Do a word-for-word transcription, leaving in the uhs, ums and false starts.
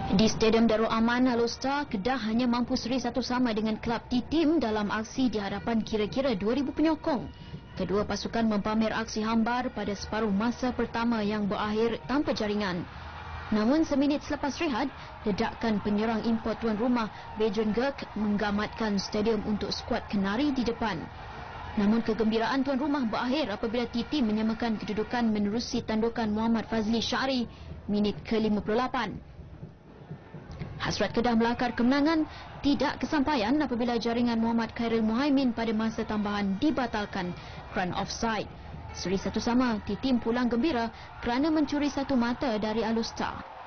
Di Stadium Darul Aman Alor Star, Kedah hanya mampu seri satu sama dengan klub T-Team dalam aksi di hadapan kira-kira dua ribu penyokong. Kedua pasukan mempamer aksi hambar pada separuh masa pertama yang berakhir tanpa jaringan. Namun seminit selepas rehat, ledakan penyerang import tuan rumah Bedran Gurk menggamatkan stadium untuk skuad Kenari di depan. Namun kegembiraan tuan rumah berakhir apabila T-Team menyamakan kedudukan menerusi tandukan Muhammad Fazli Syari minit ke lima puluh lapan. Hasrat Kedah melakar kemenangan tidak kesampaian apabila jaringan Muhammad Khairil Muhaimin pada masa tambahan dibatalkan kerana offside. Seri satu sama, T-Team pulang gembira kerana mencuri satu mata dari Alor Star.